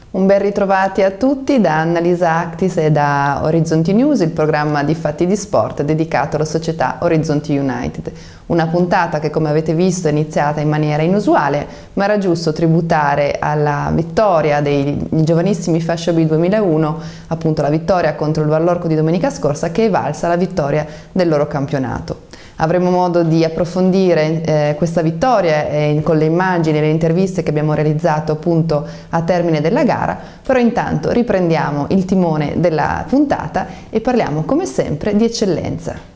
Un ben ritrovati a tutti da Annalisa Actis e da Orizzonti News, il programma di Fatti di Sport dedicato alla società Orizzonti United. Una puntata che, come avete visto, è iniziata in maniera inusuale, ma era giusto tributare alla vittoria dei giovanissimi Fascia B 2001, appunto la vittoria contro il Vallorco di domenica scorsa, che è valsa la vittoria del loro campionato. Avremo modo di approfondire questa vittoria con le immagini e le interviste che abbiamo realizzato appunto a termine della gara, però intanto riprendiamo il timone della puntata e parliamo come sempre di eccellenza.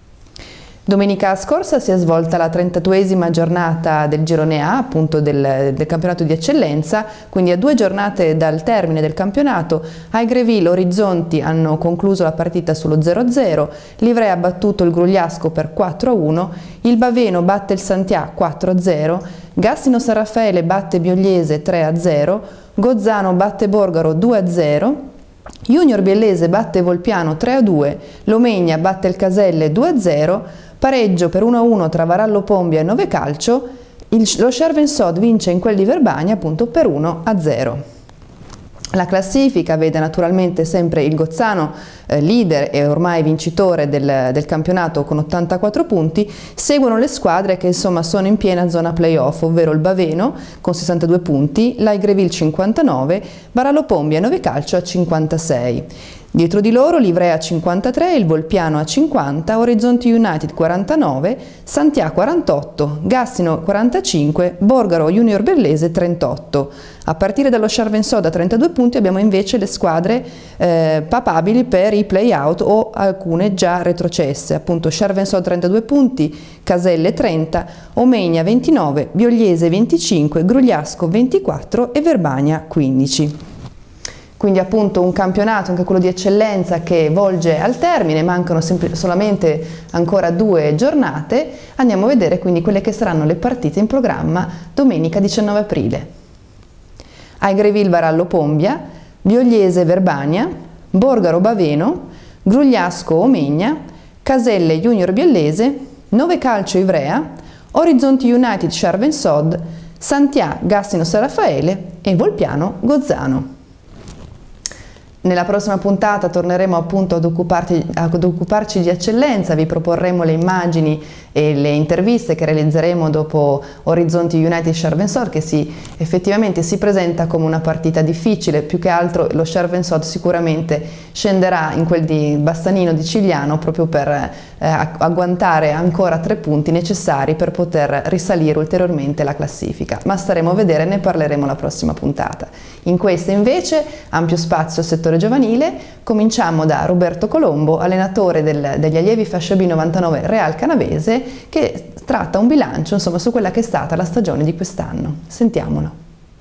Domenica scorsa si è svolta la 32esima giornata del Girone A, appunto del campionato di eccellenza, quindi a 2 giornate dal termine del campionato Aigreville Orizzonti hanno concluso la partita sullo 0-0, Livrea ha battuto il Grugliasco per 4-1, il Baveno batte il Santià 4-0, Gassino San Raffaele batte Biogliese 3-0, Gozzano batte Borgaro 2-0, Junior Biellese batte Volpiano 3-2, Lomegna batte il Caselle 2-0, pareggio per 1-1 tra Varallo Pombia e Novecalcio, lo Cervensod vince in quel di Verbania appunto per 1-0. La classifica vede naturalmente sempre il Gozzano leader e ormai vincitore del campionato con 84 punti, seguono le squadre che insomma sono in piena zona playoff, ovvero il Baveno con 62 punti, l'Aigreville 59, Varallo Pombia e Novecalcio a 56. Dietro di loro Livrea a 53, il Volpiano a 50, Orizzonti United 49, Santià 48, Gassino 45, Borgaro Junior Bellese 38. A partire dallo Cervensod a 32 punti abbiamo invece le squadre papabili per i play-out o alcune già retrocesse, appunto Cervensod 32 punti, Caselle 30, Omegna 29, Biogliese 25, Grugliasco 24 e Verbania 15. Quindi appunto un campionato, anche quello di eccellenza, che volge al termine, mancano solamente ancora 2 giornate. Andiamo a vedere quindi quelle che saranno le partite in programma domenica 19 aprile. Aigreville Varallo Pombia, Biogliese Verbania, Borgaro Baveno, Grugliasco Omegna, Caselle Junior Biellese, Novecalcio Ivrea, Orizzonti United Cervensod, Santià Gassino San Raffaele e Volpiano Gozzano. Nella prossima puntata torneremo appunto ad occuparci di eccellenza, vi proporremo le immagini e le interviste che realizzeremo dopo Orizzonti United Cervensod, che effettivamente si presenta come una partita difficile, più che altro lo Cervensod sicuramente scenderà in quel di Bassanino di Cigliano proprio per agguantare ancora 3 punti necessari per poter risalire ulteriormente la classifica, ma staremo a vedere, ne parleremo la prossima puntata. In questa invece ampio spazio al settore giovanile, cominciamo da Roberto Colombo, allenatore degli allievi Fascia B 99 Real Canavese, che tratta un bilancio insomma su quella che è stata la stagione di quest'anno. Sentiamolo.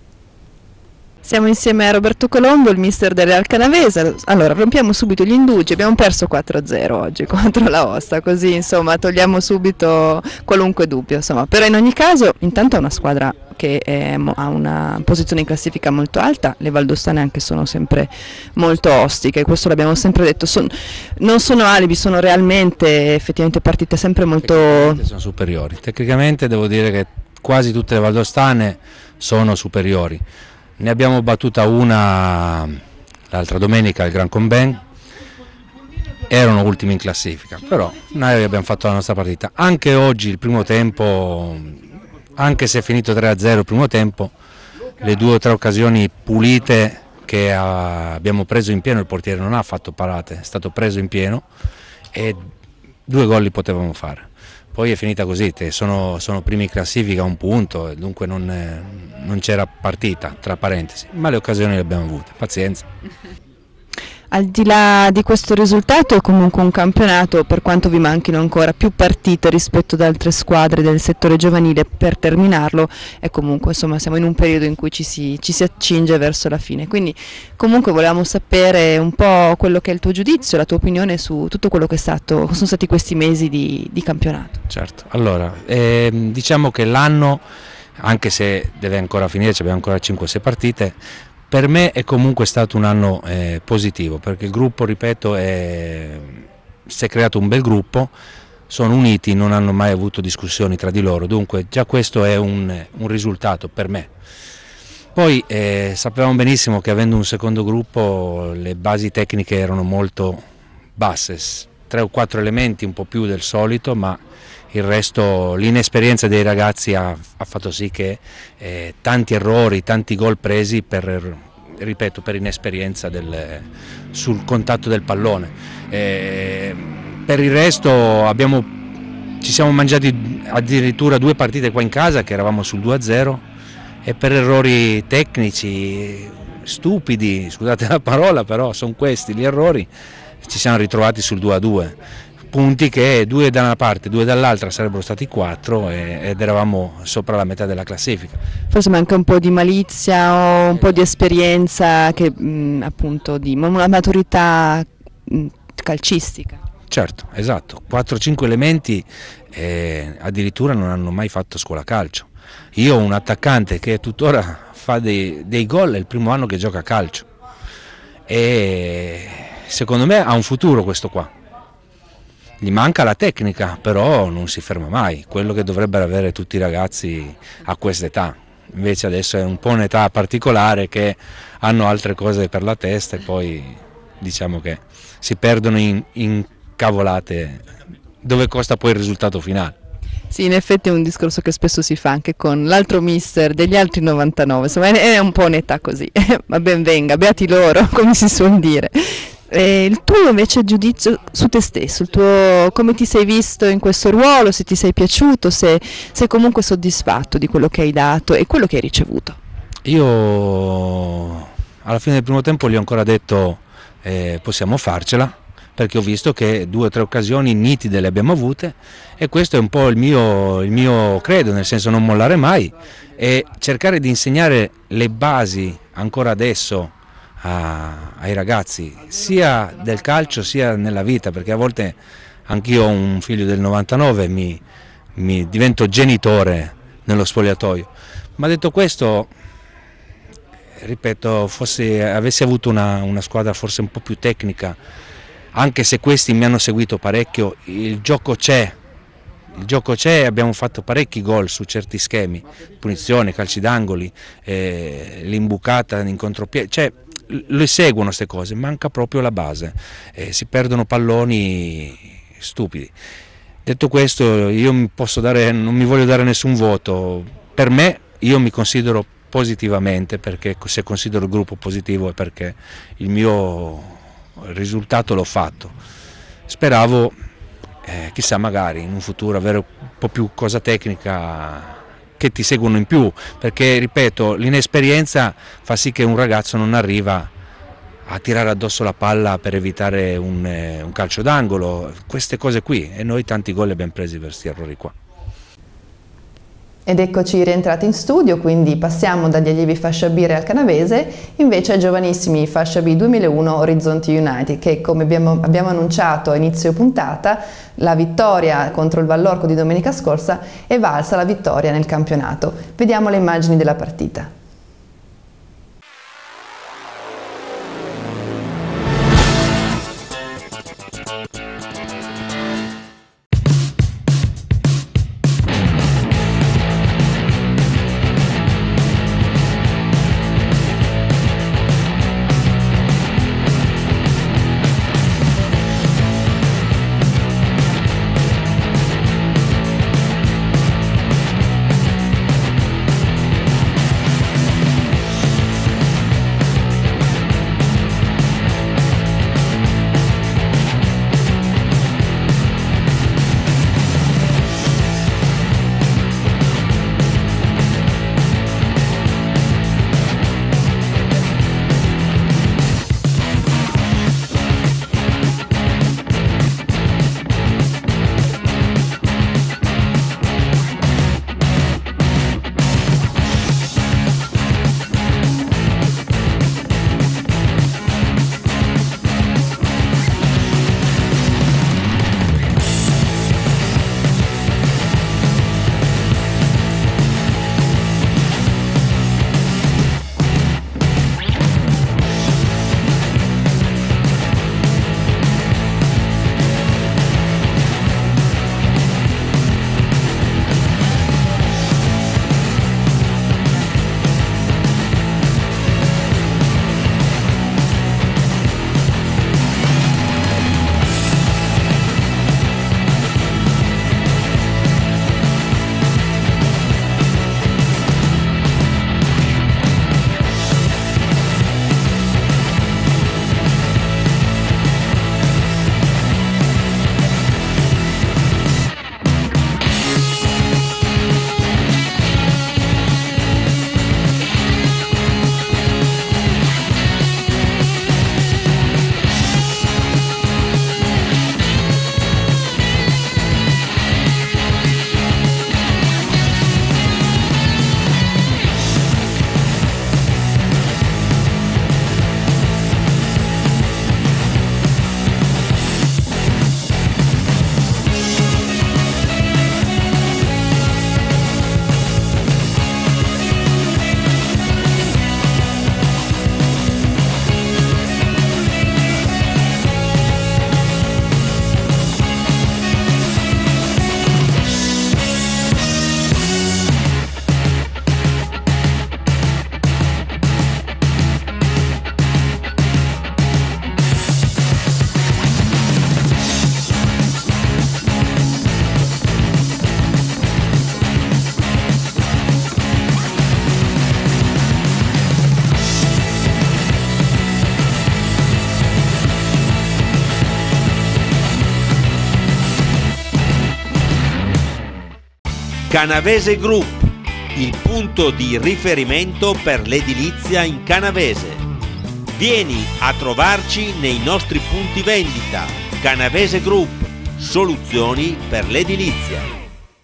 Siamo insieme a Roberto Colombo, il mister del Real Canavese. Allora, rompiamo subito gli indugi, abbiamo perso 4-0 oggi contro la Osta, così insomma togliamo subito qualunque dubbio, insomma. Però in ogni caso, intanto è una squadra che ha una posizione in classifica molto alta, le valdostane anche sono sempre molto ostiche, questo l'abbiamo sempre detto, non sono alibi, sono realmente effettivamente partite sempre molto... Sono superiori, tecnicamente devo dire che quasi tutte le valdostane sono superiori. Ne abbiamo battuta una l'altra domenica al Gran Comben, erano ultimi in classifica, però noi abbiamo fatto la nostra partita. Anche oggi il primo tempo, anche se è finito 3-0 il primo tempo, le 2 o 3 occasioni pulite che abbiamo preso in pieno, il portiere non ha fatto parate, è stato preso in pieno e 2 gol li potevamo fare. Poi è finita così, sono primi in classifica a 1 punto, e dunque non c'era partita, tra parentesi, ma le occasioni le abbiamo avute, pazienza. Al di là di questo risultato è comunque un campionato, per quanto vi manchino ancora più partite rispetto ad altre squadre del settore giovanile per terminarlo, e comunque insomma siamo in un periodo in cui ci si accinge verso la fine, quindi comunque volevamo sapere un po' quello che è il tuo giudizio, la tua opinione su tutto quello che sono stati questi mesi di campionato. Certo, allora diciamo che l'anno, anche se deve ancora finire, abbiamo ancora 5-6 partite, per me è comunque stato un anno positivo, perché il gruppo, ripeto, si è creato un bel gruppo, sono uniti, non hanno mai avuto discussioni tra di loro, dunque già questo è un risultato per me. Poi sapevamo benissimo che avendo un secondo gruppo le basi tecniche erano molto basse, 3 o 4 elementi un po' più del solito, ma il resto, l'inesperienza dei ragazzi ha fatto sì che tanti errori, tanti gol presi ripeto, per inesperienza sul contatto del pallone. Per il resto ci siamo mangiati addirittura 2 partite qua in casa che eravamo sul 2-0 e per errori tecnici stupidi, scusate la parola, però sono questi gli errori, ci siamo ritrovati sul 2-2. Punti che 2 da una parte, 2 dall'altra sarebbero stati 4 ed eravamo sopra la metà della classifica. Forse manca un po' di malizia o un po' di esperienza, appunto una maturità calcistica. Certo, esatto, 4-5 elementi addirittura non hanno mai fatto scuola calcio. Io ho un attaccante che tuttora fa dei gol, è il primo anno che gioca a calcio e secondo me ha un futuro questo qua. Gli manca la tecnica, però non si ferma mai, quello che dovrebbero avere tutti i ragazzi a quest'età. Invece adesso è un po' un'età particolare che hanno altre cose per la testa e poi diciamo che si perdono in cavolate dove costa poi il risultato finale. Sì, in effetti è un discorso che spesso si fa anche con l'altro mister degli altri 99, insomma è un po' un'età così, ma ben venga, beati loro, come si suol dire. Il tuo invece giudizio su te stesso, come ti sei visto in questo ruolo, se ti sei piaciuto, se sei comunque soddisfatto di quello che hai dato e quello che hai ricevuto? Io alla fine del primo tempo gli ho ancora detto possiamo farcela, perché ho visto che 2 o 3 occasioni nitide le abbiamo avute e questo è un po' il mio credo, nel senso non mollare mai e cercare di insegnare le basi ancora adesso ai ragazzi, sia del calcio sia nella vita, perché a volte anch'io ho un figlio del 99, mi divento genitore nello spogliatoio, ma detto questo, ripeto, avessi avuto una squadra forse un po' più tecnica, anche se questi mi hanno seguito parecchio, il gioco c'è, abbiamo fatto parecchi gol su certi schemi, punizioni, calci d'angoli, l'imbucata in contropiede, cioè le seguono queste cose, manca proprio la base, si perdono palloni stupidi. Detto questo, io non mi voglio dare nessun voto, per me io mi considero positivamente, perché se considero il gruppo positivo è perché il mio risultato l'ho fatto. Speravo, chissà, magari in un futuro avere un po' più cosa tecnica che ti seguono in più, perché ripeto, l'inesperienza fa sì che un ragazzo non arriva a tirare addosso la palla per evitare un calcio d'angolo, queste cose qui, e noi tanti gol li abbiamo presi per questi errori qua. Ed eccoci rientrati in studio, quindi passiamo dagli allievi fascia B Real Canavese invece ai giovanissimi fascia B 2001 Orizzonti United, che come abbiamo annunciato a inizio puntata, la vittoria contro il Vallorco di domenica scorsa è valsa la vittoria nel campionato. Vediamo le immagini della partita. Canavese Group, il punto di riferimento per l'edilizia in Canavese. Vieni a trovarci nei nostri punti vendita. Canavese Group, soluzioni per l'edilizia.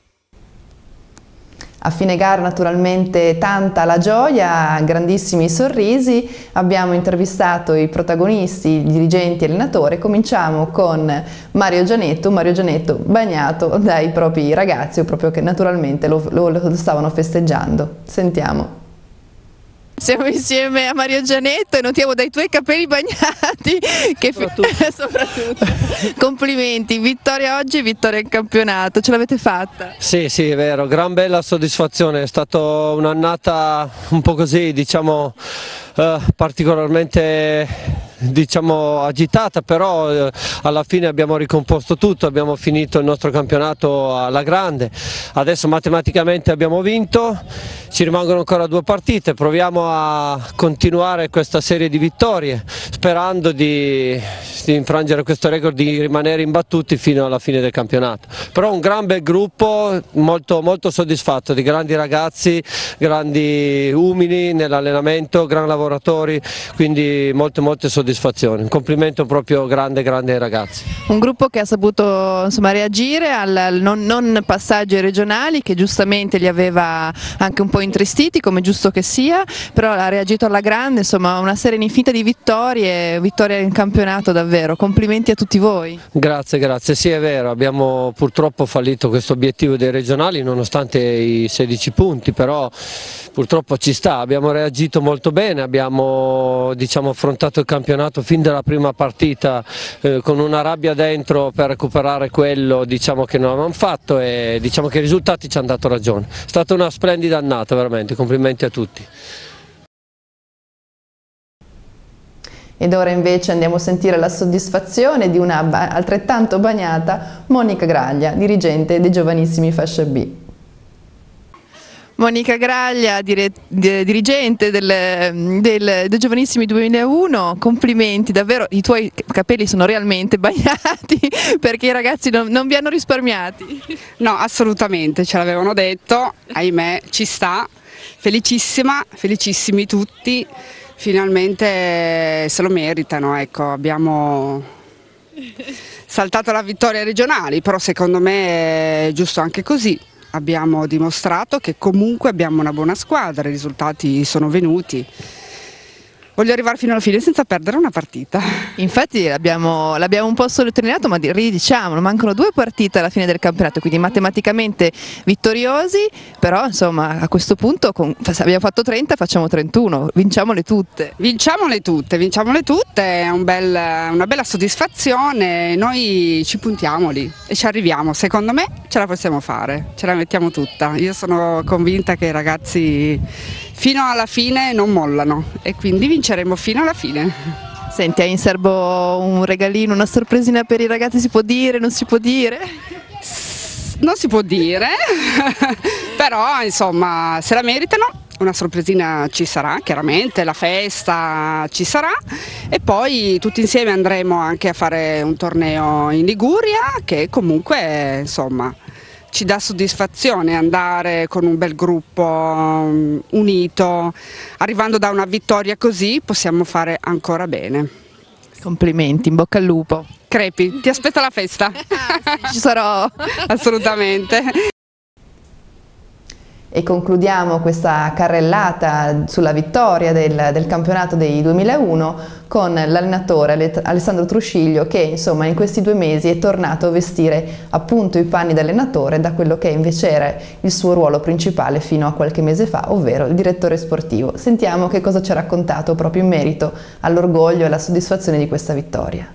A fine gara naturalmente tanta la gioia, grandissimi sorrisi, abbiamo intervistato i protagonisti, i dirigenti e allenatori. Cominciamo con Mario Gianetto, bagnato dai propri ragazzi, proprio che naturalmente lo stavano festeggiando. Sentiamo. Siamo insieme a Mario Gianetto e notiamo dai tuoi capelli bagnati che soprattutto. Complimenti, vittoria oggi, vittoria in campionato, ce l'avete fatta? Sì, è vero, gran bella soddisfazione, è stata un'annata un po' così, diciamo, particolarmente agitata, però alla fine abbiamo ricomposto tutto, abbiamo finito il nostro campionato alla grande, adesso matematicamente abbiamo vinto, ci rimangono ancora 2 partite, proviamo a continuare questa serie di vittorie sperando di infrangere questo record, di rimanere imbattuti fino alla fine del campionato. Però un gran bel gruppo, molto soddisfatto, di grandi ragazzi, grandi umili nell'allenamento, gran lavoratori, quindi molte soddisfazioni. Un complimento proprio grande ai ragazzi. Un gruppo che ha saputo reagire al non passaggi regionali, che giustamente li aveva anche un po' intristiti, come giusto che sia, però ha reagito alla grande, insomma una serie infinita di vittorie in campionato davvero. Complimenti a tutti voi. Grazie, sì è vero, abbiamo purtroppo fallito questo obiettivo dei regionali nonostante i 16 punti, però purtroppo ci sta, abbiamo reagito molto bene, abbiamo affrontato il campionato fin dalla prima partita con una rabbia dentro per recuperare quello che non avevamo fatto e che i risultati ci hanno dato ragione. È stata una splendida annata veramente, complimenti a tutti. Ed ora invece andiamo a sentire la soddisfazione di una altrettanto bagnata Monica Graglia, dirigente dei giovanissimi fascia B. Monica Graglia, dirigente dei giovanissimi 2001, complimenti, davvero i tuoi capelli sono realmente bagnati perché i ragazzi non vi hanno risparmiati. No, assolutamente, ce l'avevano detto, ahimè ci sta, felicissima, felicissimi tutti. Finalmente se lo meritano, ecco, abbiamo saltato la vittoria regionale, però secondo me è giusto anche così, abbiamo dimostrato che comunque abbiamo una buona squadra, i risultati sono venuti. Voglio arrivare fino alla fine senza perdere una partita. Infatti l'abbiamo un po' sottolineato, ma ridiciamolo, mancano 2 partite alla fine del campionato, quindi matematicamente vittoriosi, però insomma a questo punto abbiamo fatto 30, facciamo 31, vinciamole tutte. Vinciamole tutte, è una bella soddisfazione, noi ci puntiamo lì e ci arriviamo, secondo me ce la possiamo fare, ce la mettiamo tutta. Io sono convinta che i ragazzi fino alla fine non mollano e quindi vinceremo fino alla fine. Senti, hai in serbo un regalino, una sorpresina per i ragazzi, si può dire, non si può dire? Non si può dire, però insomma se la meritano. Una sorpresina ci sarà, chiaramente, la festa ci sarà e poi tutti insieme andremo anche a fare un torneo in Liguria che comunque insomma ci dà soddisfazione andare con un bel gruppo unito, arrivando da una vittoria così possiamo fare ancora bene. Complimenti, in bocca al lupo. Crepi, ti aspetto alla festa. Sì, ci sarò. Assolutamente. E concludiamo questa carrellata sulla vittoria del campionato dei 2001 con l'allenatore Alessandro Trusciglio che insomma in questi 2 mesi è tornato a vestire appunto i panni da allenatore da quello che invece era il suo ruolo principale fino a qualche mese fa, ovvero il direttore sportivo. Sentiamo che cosa ci ha raccontato proprio in merito all'orgoglio e alla soddisfazione di questa vittoria.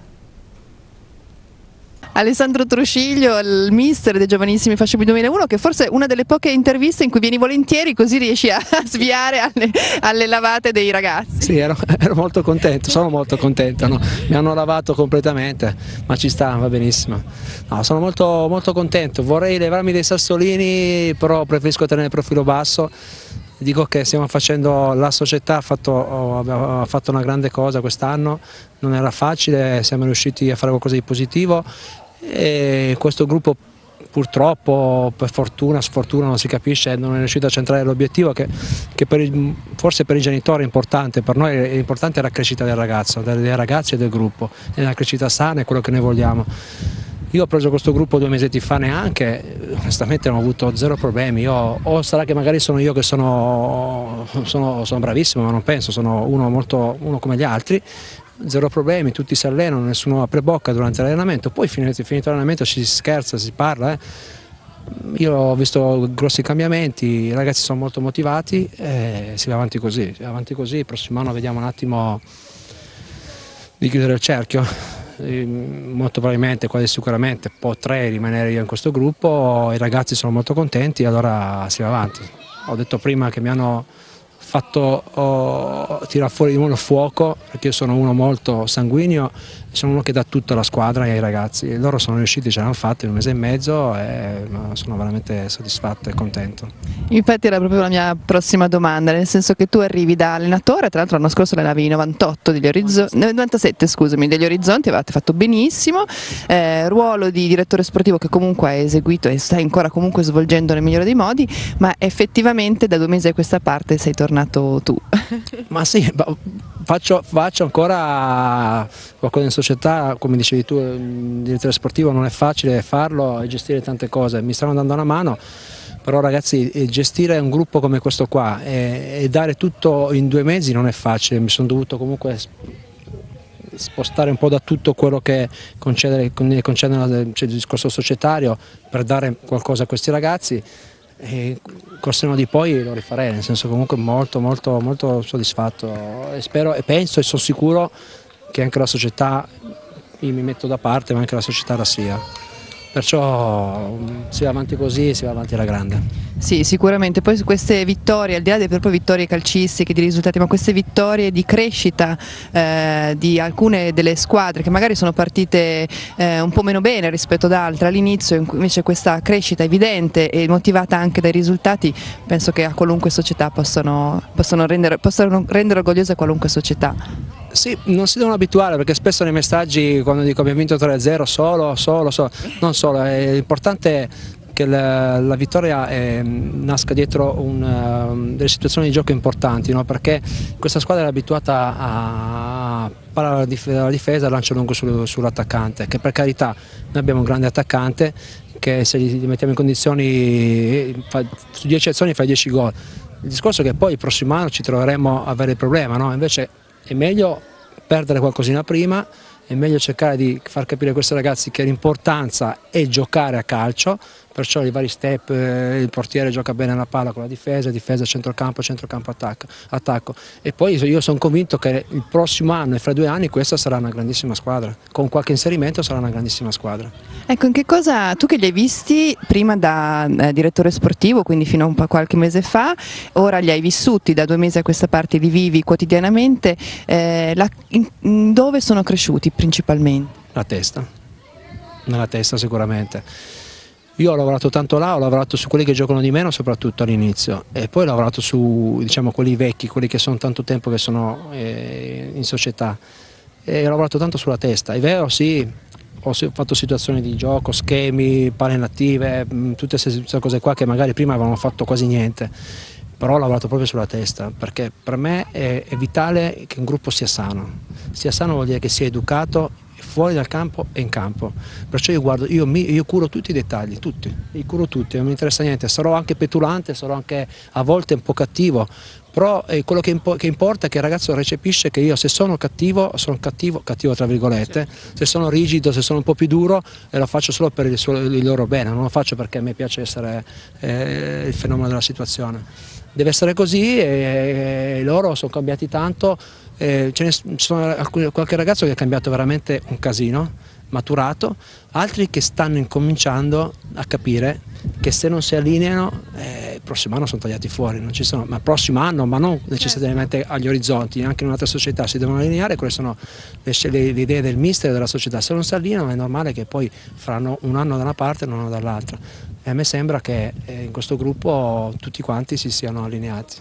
Alessandro Trusciglio, il mister dei giovanissimi fascia B 2001, che forse è una delle poche interviste in cui vieni volentieri, così riesci a sviare alle lavate dei ragazzi. Sì, ero molto contento, sono molto contento, no? Mi hanno lavato completamente, ma ci sta, va benissimo. No, sono molto contento, vorrei levarmi dei sassolini, però preferisco tenere il profilo basso. Dico che stiamo facendo, la società ha fatto una grande cosa quest'anno, non era facile, siamo riusciti a fare qualcosa di positivo e questo gruppo purtroppo, per fortuna, sfortuna, non si capisce, non è riuscito a centrare l'obiettivo che forse per i genitori è importante, per noi è importante la crescita del ragazzo, dei ragazzi e del gruppo, è una crescita sana, è quello che noi vogliamo. Io ho preso questo gruppo 2 mesetti fa neanche, onestamente non ho avuto zero problemi, o sarà che magari sono io che sono bravissimo, ma non penso, sono uno come gli altri. Zero problemi, tutti si allenano, nessuno apre bocca durante l'allenamento, poi finito l'allenamento ci si scherza, si parla. Io ho visto grossi cambiamenti, i ragazzi sono molto motivati e si va avanti così, il prossimo anno vediamo un attimo di chiudere il cerchio, molto probabilmente, quasi sicuramente potrei rimanere io in questo gruppo, i ragazzi sono molto contenti e allora si va avanti. Ho detto prima che mi hanno fatto tirare fuori di nuovo il fuoco, perché io sono uno molto sanguigno, sono uno che dà tutto alla squadra e ai ragazzi, e loro sono riusciti, ce l'hanno fatto in 1 mese e mezzo e sono veramente soddisfatto e contento. Infatti era proprio la mia prossima domanda, nel senso che tu arrivi da allenatore, tra l'altro l'anno scorso allenavi i 97 scusami, degli Orizzonti, avevate fatto benissimo, ruolo di direttore sportivo che comunque hai eseguito e stai ancora comunque svolgendo nel migliore dei modi, ma effettivamente da 2 mesi a questa parte sei tornato tu. Ma sì, faccio ancora qualcosa in società, come dicevi tu, il direttore sportivo non è facile farlo e gestire tante cose, mi stanno dando una mano, però ragazzi gestire un gruppo come questo qua e dare tutto in 2 mesi non è facile, mi sono dovuto comunque spostare un po' da tutto quello che concede il discorso societario per dare qualcosa a questi ragazzi. E col senno di poi lo rifarei, nel senso comunque molto soddisfatto e spero e penso e sono sicuro che anche la società, io mi metto da parte, ma anche la società la sia. Perciò si va avanti così, si va avanti alla grande. Sì, sicuramente, poi queste vittorie, al di là delle proprie vittorie calcistiche, di risultati, ma queste vittorie di crescita di alcune delle squadre che magari sono partite un po' meno bene rispetto ad altre all'inizio, invece questa crescita evidente e motivata anche dai risultati, penso che a qualunque società possano rendere orgogliosa qualunque società. Sì, non si devono abituare, perché spesso nei messaggi quando dico abbiamo vinto 3-0 non solo, è importante che la vittoria nasca dietro delle situazioni di gioco importanti, no? Perché questa squadra è abituata a parare alla difesa e lancio lungo sull'attaccante, che per carità noi abbiamo un grande attaccante che se gli mettiamo in condizioni, su 10 azioni fa 10 gol. Il discorso è che poi il prossimo anno ci troveremo a avere il problema, no? Invece è meglio perdere qualcosina prima, è meglio cercare di far capire a questi ragazzi che l'importanza è giocare a calcio, perciò i vari step, il portiere gioca bene la palla con la difesa centrocampo, attacco, e poi io sono convinto che il prossimo anno e fra 2 anni questa sarà una grandissima squadra, con qualche inserimento sarà una grandissima squadra. Ecco, in che cosa, tu che li hai visti prima da direttore sportivo, quindi fino a qualche mese fa, ora li hai vissuti da 2 mesi a questa parte, li vivi quotidianamente, dove sono cresciuti principalmente? Nella testa sicuramente. Io ho lavorato tanto là, ho lavorato su quelli che giocano di meno soprattutto all'inizio, e poi ho lavorato su, diciamo, quelli vecchi, quelli che sono tanto tempo che sono in società, e ho lavorato tanto sulla testa. È vero, sì, ho fatto situazioni di gioco, schemi, palle inattive, tutte queste cose qua che magari prima avevano fatto quasi niente, però ho lavorato proprio sulla testa, perché per me è vitale che un gruppo sia sano. Sia sano vuol dire che sia educato fuori dal campo e in campo, perciò io curo tutti i dettagli, li curo tutti, non mi interessa niente, sarò anche petulante, sarò anche a volte un po' cattivo, però quello che importa è che il ragazzo recepisce che io, se sono cattivo tra virgolette, se sono rigido, se sono un po' più duro, lo faccio solo per il loro bene, non lo faccio perché a me piace essere il fenomeno della situazione. Deve essere così, e loro sono cambiati tanto. Ci sono qualche ragazzo che ha cambiato veramente un casino, maturato, altri che stanno incominciando a capire che se non si allineano il prossimo anno sono tagliati fuori, non ci sono, ma il prossimo anno, ma non necessariamente agli Orizzonti, anche in un'altra società si devono allineare, quelle sono le idee del mister e della società. Se non si allineano è normale che poi faranno un anno da una parte e un anno dall'altra, e a me sembra che in questo gruppo tutti quanti si siano allineati.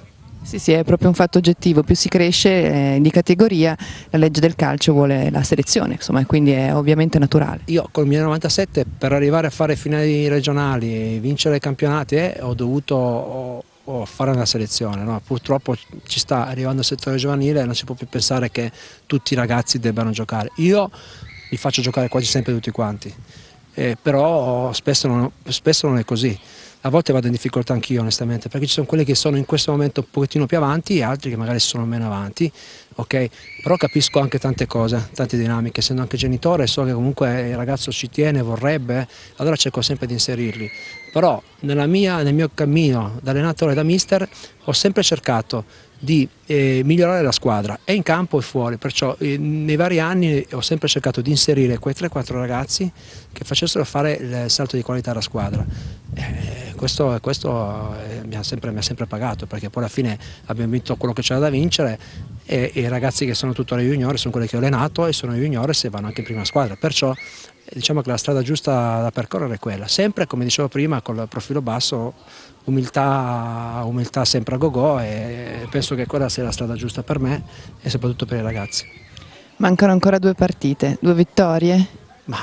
Sì, sì, è proprio un fatto oggettivo, più si cresce di categoria, la legge del calcio vuole la selezione, insomma, e quindi è ovviamente naturale. Io col 1997 per arrivare a fare finali regionali, vincere i campionati, ho dovuto fare una selezione, no? Purtroppo ci sta arrivando il settore giovanile e non si può più pensare che tutti i ragazzi debbano giocare. Io li faccio giocare quasi sempre tutti quanti, però spesso non è così. A volte vado in difficoltà anch'io onestamente, perché ci sono quelli che sono in questo momento un pochettino più avanti e altri che magari sono meno avanti, ok? Però capisco anche tante cose, tante dinamiche, essendo anche genitore so che comunque il ragazzo ci tiene, vorrebbe, allora cerco sempre di inserirli. Però nel mio cammino da allenatore e da mister ho sempre cercato di migliorare la squadra, e in campo e fuori, perciò nei vari anni ho sempre cercato di inserire quei 3-4 ragazzi che facessero fare il salto di qualità alla squadra. Questo mi ha sempre pagato, perché poi alla fine abbiamo vinto quello che c'era da vincere, e i ragazzi che sono tuttora junior sono quelli che ho allenato e sono junior e vanno anche in prima squadra, perciò diciamo che la strada giusta da percorrere è quella, sempre come dicevo prima col profilo basso, umiltà sempre a go-go, e penso che quella sia la strada giusta per me e soprattutto per i ragazzi. Mancano ancora 2 partite, 2 vittorie? Ma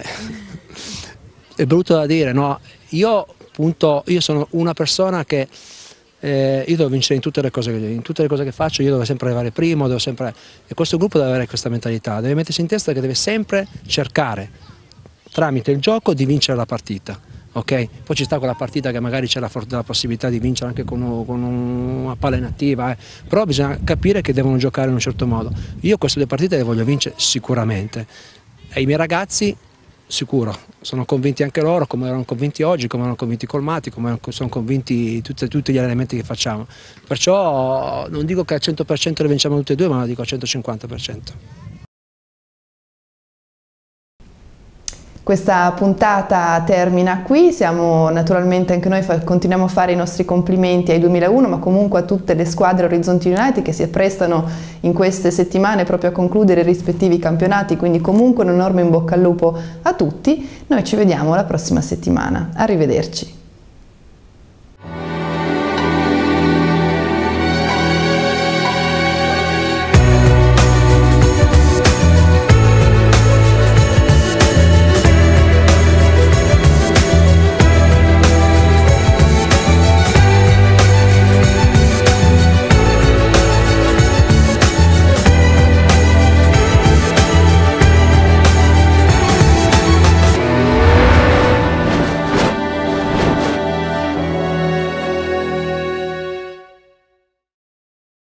è brutto da dire, no? Io sono una persona che io devo vincere in tutte le cose che faccio, io devo sempre arrivare primo, e questo gruppo deve avere questa mentalità, deve mettersi in testa che deve sempre cercare tramite il gioco di vincere la partita. Okay? Poi ci sta quella partita che magari c'è la possibilità di vincere anche con una palla inattiva, però bisogna capire che devono giocare in un certo modo. Io queste 2 partite le voglio vincere sicuramente, e i miei ragazzi sicuro, sono convinti anche loro, come erano convinti oggi, come erano convinti Colmati, come sono convinti tutti gli elementi che facciamo. Perciò non dico che al 100% le vinciamo tutte e 2, ma lo dico al 150%. Questa puntata termina qui, siamo naturalmente anche noi, continuiamo a fare i nostri complimenti ai 2001, ma comunque a tutte le squadre Orizzonti United che si apprestano in queste settimane proprio a concludere i rispettivi campionati, quindi comunque un enorme in bocca al lupo a tutti. Noi ci vediamo la prossima settimana, arrivederci.